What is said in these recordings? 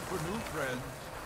for new friends.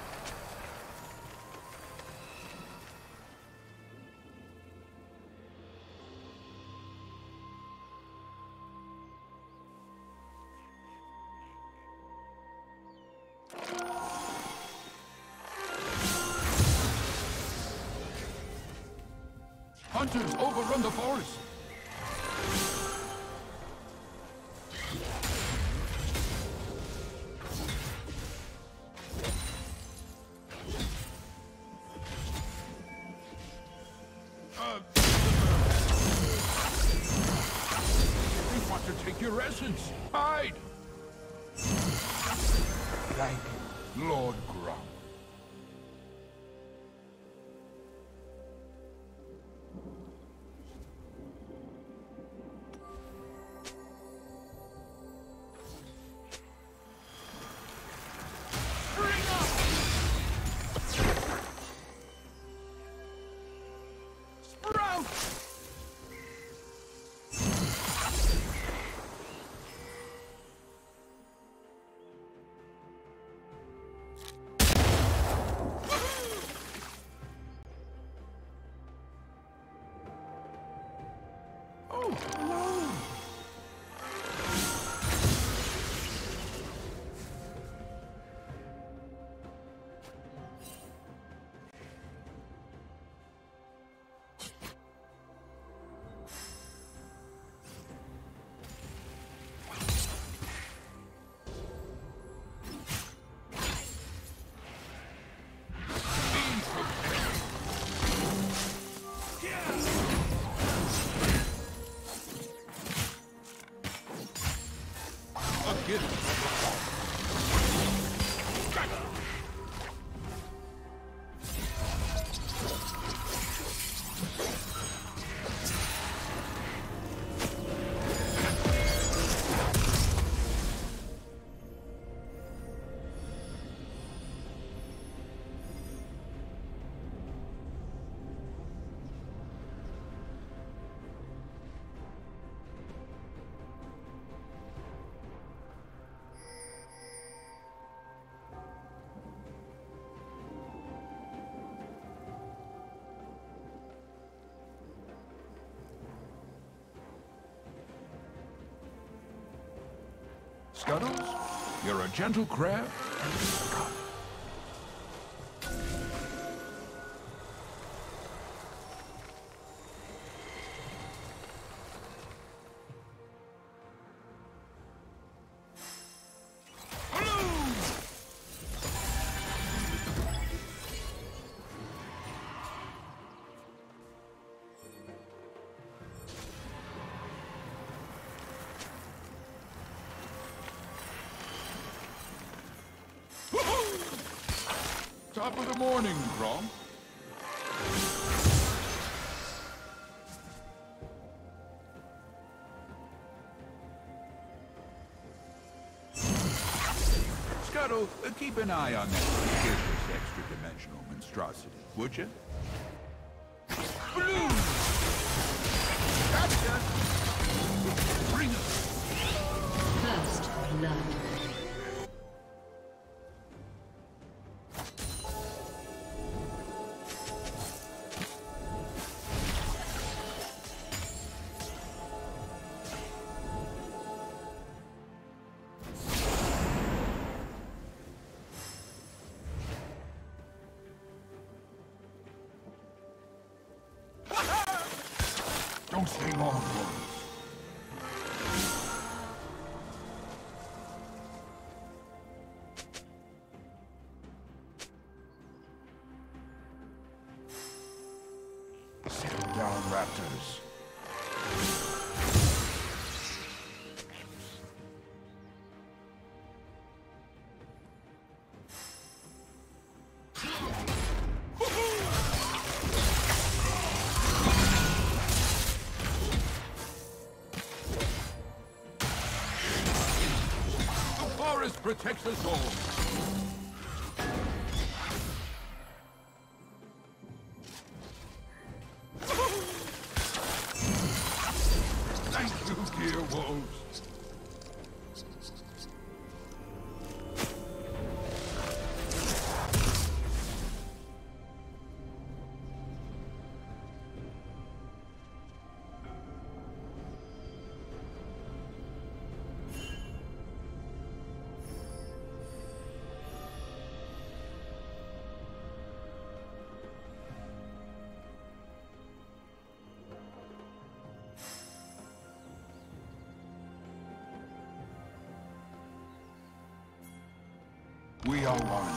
Hunters overrun the forest. They want to take your essence. Hide! Thank you, Lord Grum. Scuttles, you're a gentle crab. Top of the morning, Grom. Scuttle, keep an eye on that suspicious extra-dimensional monstrosity, would you? Blue! Gotcha! Bring it! First blood. Don't stay long, Lawrence. Settle down, raptors. Protects us all. Thank you, dear wolves. We are one.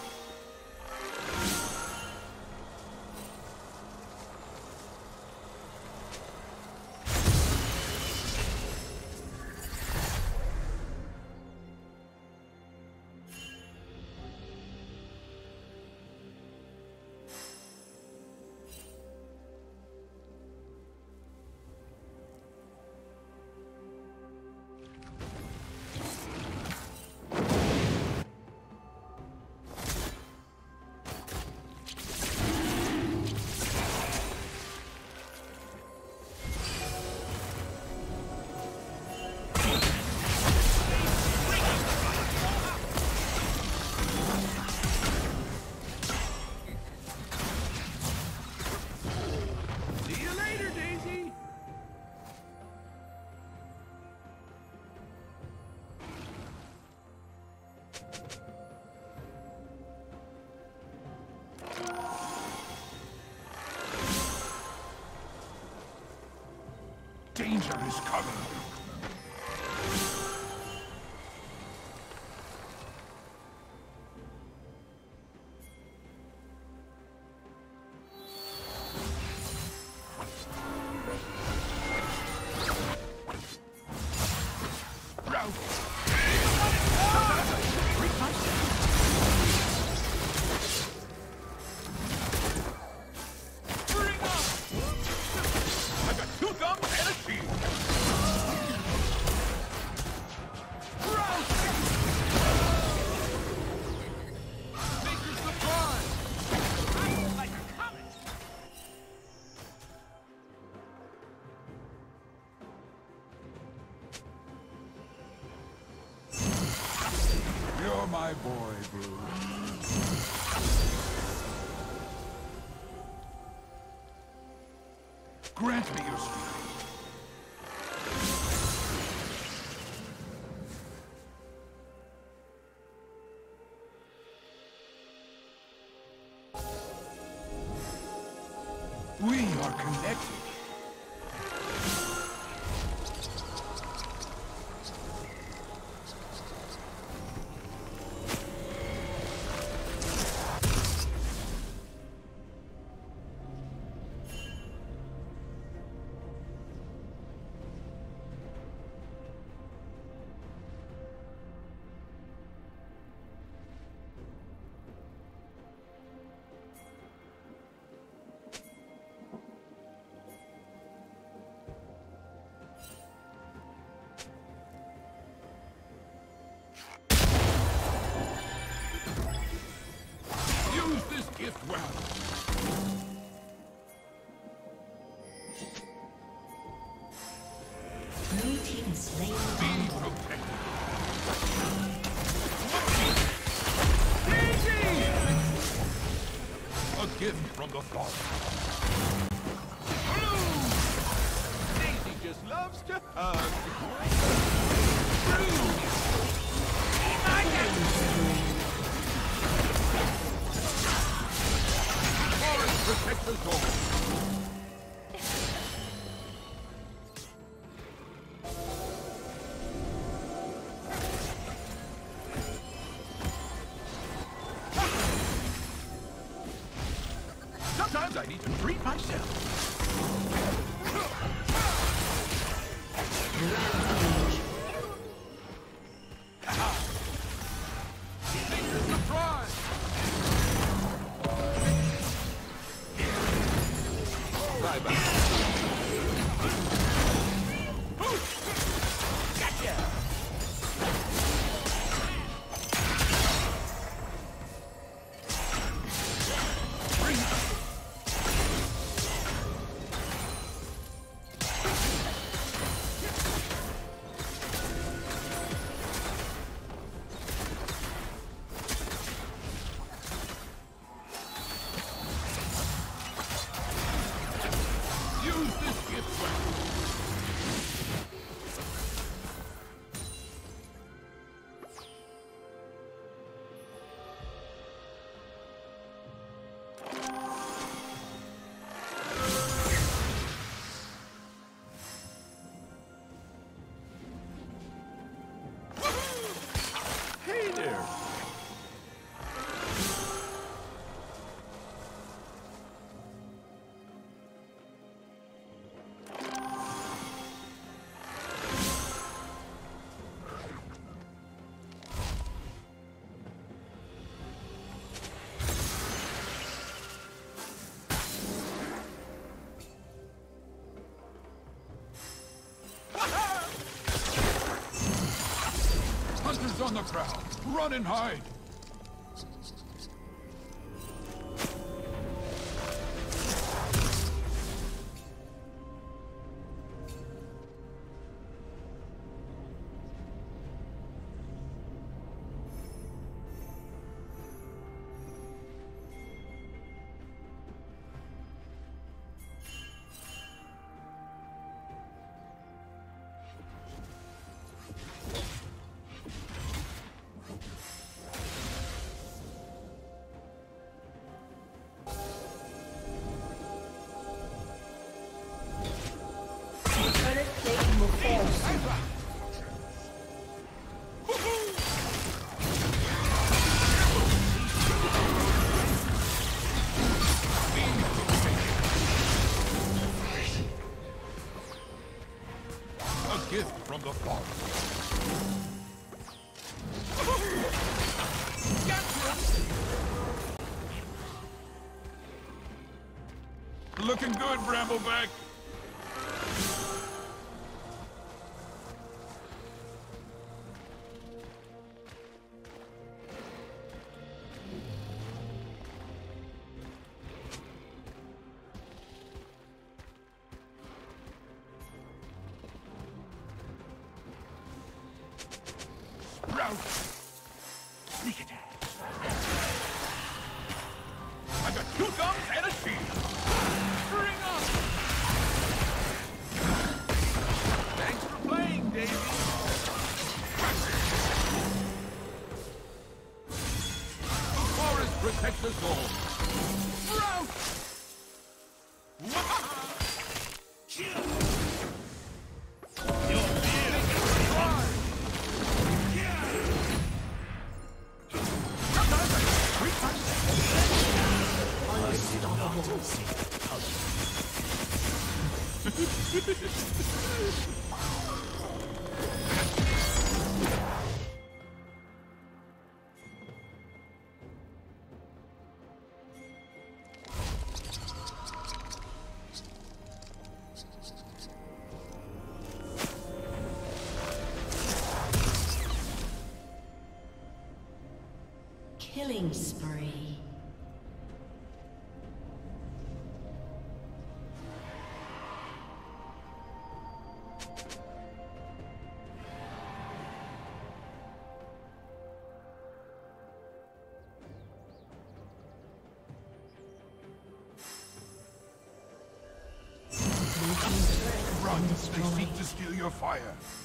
Danger is coming. You're my boy, Blue. Grant me your spirit. We are connected. Use this gift well. Blue team is slain. Be protected. A gift from the Father. Daisy just loves to hug. Forest protect us all. Sometimes I need to treat myself. Surprise! Bye-bye. Gotcha! on the prowl. Run and hide. Gift from the forest. Looking good, Brambleback. Sneak attack. I got 2 thumbs and a shield. Bring up. Thanks for playing, Davey. The forest protects us all. Rout. Killing spree. Run! They seek to steal your fire.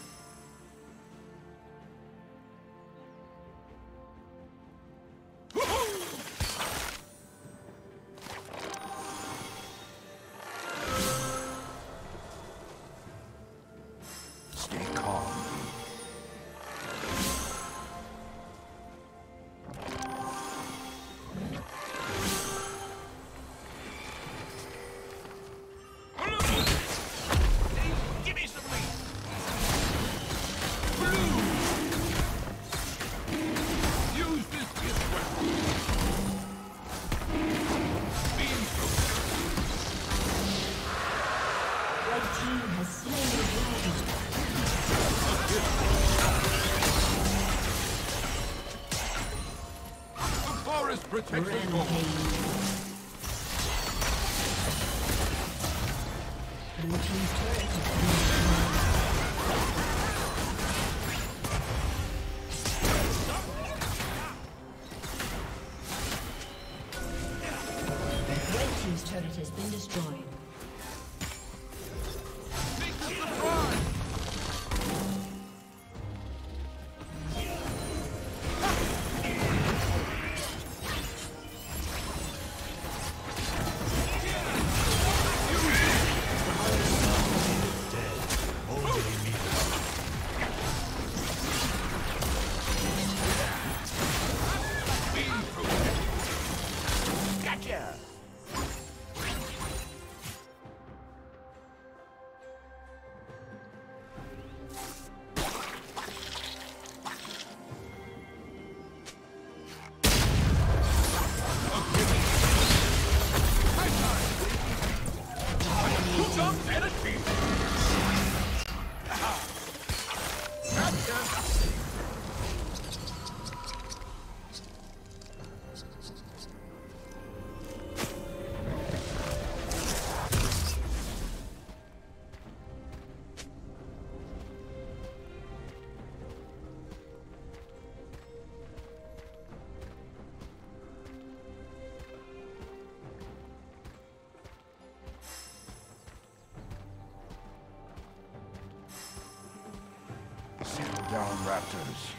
Stay calm. Give me some lead. Blue. Use this gift weapon. Beam through. Red team has slain the dragon. The forest protects us all. Blue team's turret has been destroyed. Red team's turret has been destroyed. Dead. down raptors.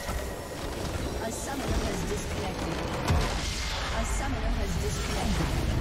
A summoner has disconnected.